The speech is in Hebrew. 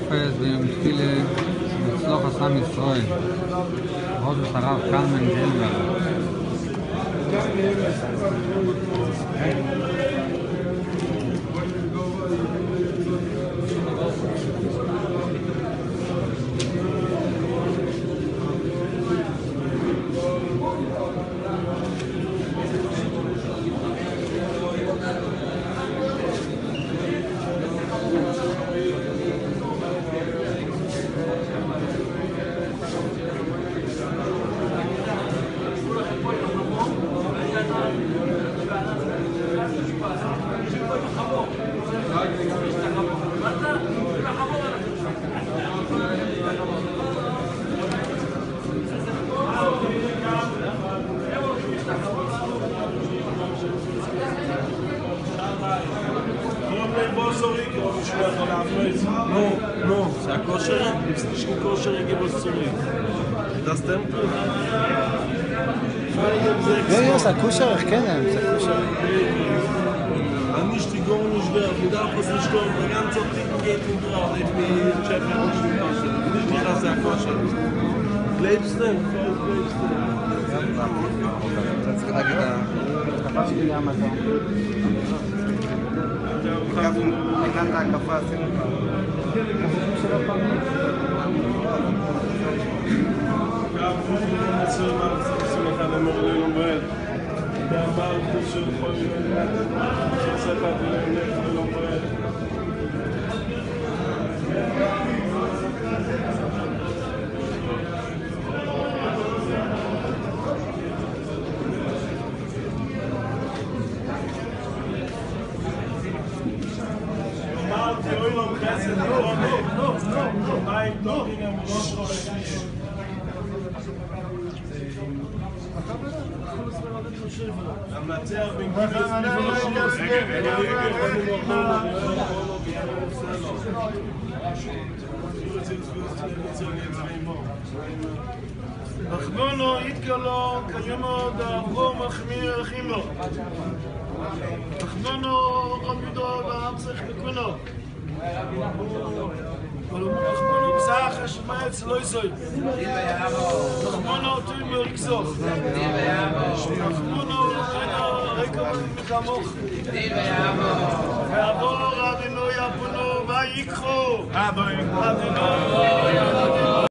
חופש ועם תפילה לצלוח עשם ישראל. ראש הרב קלמן גרינברג. No, זה הכושר, יש לי כושר יגיב אסורי. Das Tempel? Ja, ist ein Kuscher, ich kenne ihn. Nicht die Gorn nicht da, du darfst nicht kommen, die ganze Zeit geht und drauf. Ich bin Chef, nicht das der Koscher. Lebst du? צריך להגיד, ההתקפה שלי לאמזון. לקראת ההתקפה עשינו פעם. רחמונו יתגלו כימוד אברום מחמיר חימו רחמונו עמידו באמצח לקונו רחמונו פסח השמעץ לא יזוי רחמונו תוי מרקסוך רחמונו רקע מכמוך ועבור אבינו יפונו ויקחו אבינו